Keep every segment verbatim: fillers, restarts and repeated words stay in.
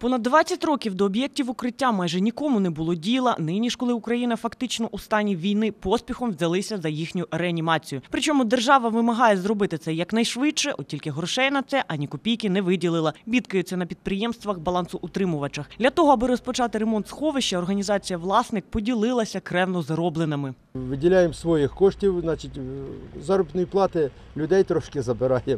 Понад двадцять років до об'єктів укриття майже нікому не було діла. Нині ж, коли Україна фактично у стані війни, поспіхом взялися за їхню реанімацію. Причому держава вимагає зробити це якнайшвидше, от тільки грошей на це ані копійки не виділила. Бідкаються на підприємствах, балансоутримувачах. Для того, аби розпочати ремонт сховища, організація «Власник» поділилася кревно заробленими. Виділяємо своїх коштів, значить, заробітної плати людей трошки забираємо.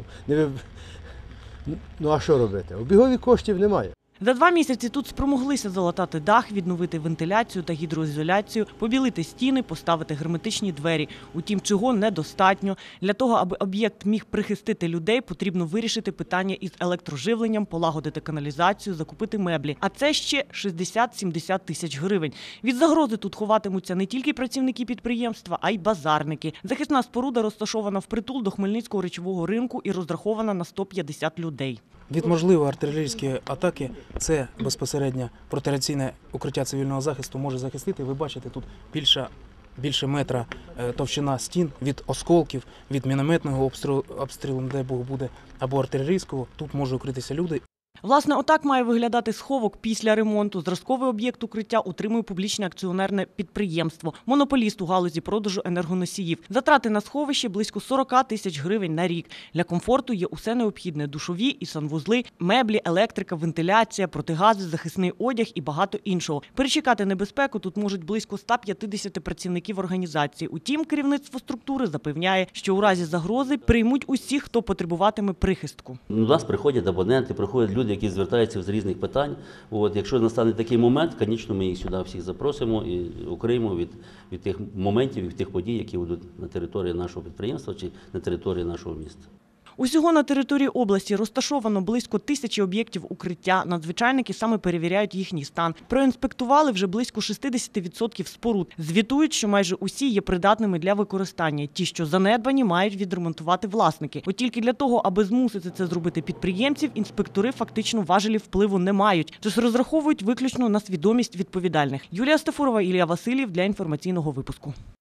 Ну а що робити? Обігові коштів немає. За два місяці тут спромоглися залатати дах, відновити вентиляцію та гідроізоляцію, побілити стіни, поставити герметичні двері. Утім, чого недостатньо. Для того, аби об'єкт міг прихистити людей, потрібно вирішити питання із електроживленням, полагодити каналізацію, закупити меблі. А це ще шістдесят-сімдесят тисяч гривень. Від загрози тут ховатимуться не тільки працівники підприємства, а й базарники. Захисна споруда розташована впритул до Хмельницького речового ринку і розрахована на сто п'ятдесят людей. Від можливої артилерійської атаки це безпосередньо протираційне укриття цивільного захисту може захистити. Ви бачите, тут більше, більше метра товщина стін від осколків, від мінометного обстрілу, обстрілу, не дай Бог буде, або артилерійського. Тут можуть укритися люди. Власне, отак має виглядати сховок після ремонту. Зразковий об'єкт укриття утримує публічне акціонерне підприємство, монополіст у галузі продажу енергоносіїв. Затрати на сховище – близько сорок тисяч гривень на рік. Для комфорту є усе необхідне – душові і санвузли, меблі, електрика, вентиляція, протигази, захисний одяг і багато іншого. Перечекати небезпеку тут можуть близько ста п'ятдесяти працівників організації. Утім, керівництво структури запевняє, що у разі загрози приймуть усіх, хто потребуватиме прихистку. До нас приходять абоненти, приходять люди, які звертаються з різних питань. От, якщо настане такий момент, звісно, ми їх сюди всіх запросимо і укриємо від, від тих моментів, від тих подій, які будуть на території нашого підприємства чи на території нашого міста. Усього на території області розташовано близько тисячі об'єктів укриття. Надзвичайники саме перевіряють їхній стан. Проінспектували вже близько шістдесят відсотків споруд. Звітують, що майже усі є придатними для використання. Ті, що занедбані, мають відремонтувати власники. От тільки для того, аби змусити це зробити підприємців, інспектори фактично важелів впливу не мають. Тож розраховують виключно на свідомість відповідальних. Юлія Стафурова, Ілля Васильєв для інформаційного випуску.